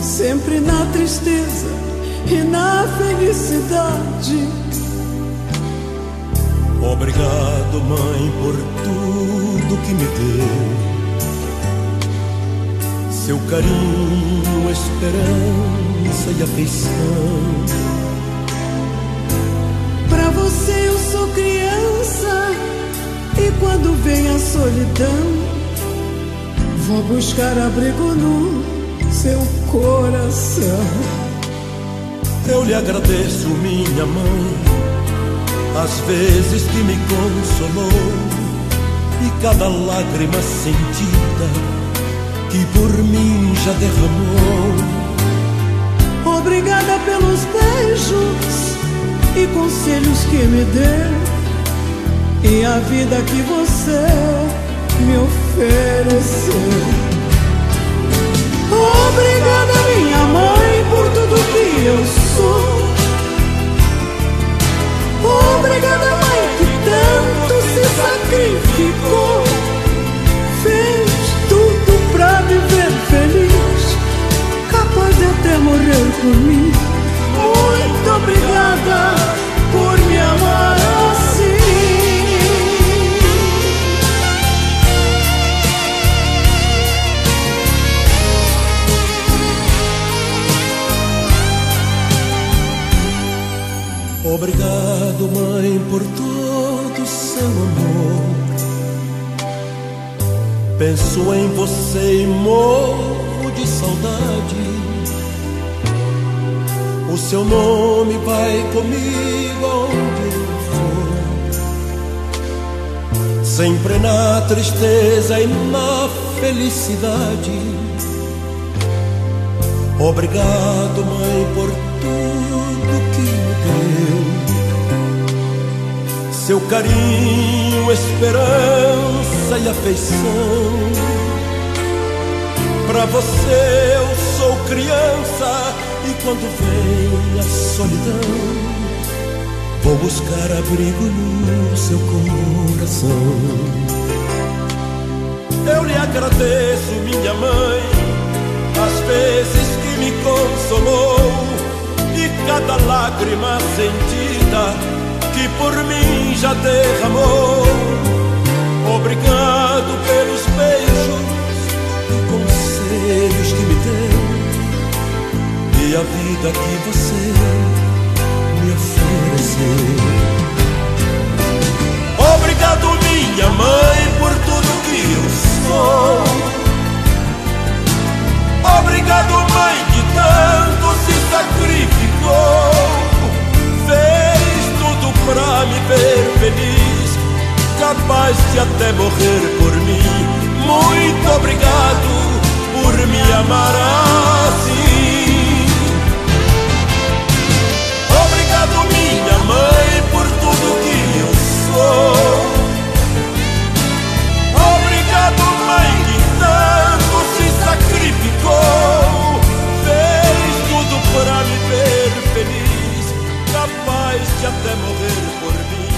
sempre na tristeza e na felicidade. Obrigado, mãe, por tudo que me deu. Seu carinho, esperança e afeição. Pra você eu sou criança, e quando vem a solidão, vou buscar abrigo no seu coração. Eu lhe agradeço, minha mãe, as vezes que me consolou, e cada lágrima sentida que por mim já derramou. Obrigada pelos beijos e conselhos que me deu, e a vida que você me ofereceu. Obrigada, minha mãe, por tudo que eu sou. Obrigada, mãe, que tanto se sacrificou. Fez tudo pra viver feliz, capaz de até morrer por mim. Muito obrigada por me amar assim. Obrigado, mãe, por todo o seu amor. Penso em você e morro de saudade. O seu nome vai comigo aonde eu for, sempre na tristeza e na felicidade. Obrigado, mãe, por tudo que me deu. Seu carinho, esperança e afeição. Pra você eu sou criança, e quando vem a solidão, vou buscar abrigo no seu coração. Eu lhe agradeço, minha mãe, as vezes que me consolou, e cada lágrima sentida que por mim já derramou. Obrigado pelos beijos e conselhos que me deu, e a vida que você me ofereceu. Obrigado, minha mãe, por tudo que eu sou. Obrigado, mãe, que tanto se sacrificou. Fez tudo pra me ver feliz, capaz de até morrer por mim. Muito obrigado por me amar assim. Obrigado, minha mãe, por tudo que eu sou. Obrigado, mãe, que tanto se sacrificou. Fez tudo pra me ver feliz, capaz de até morrer por mim.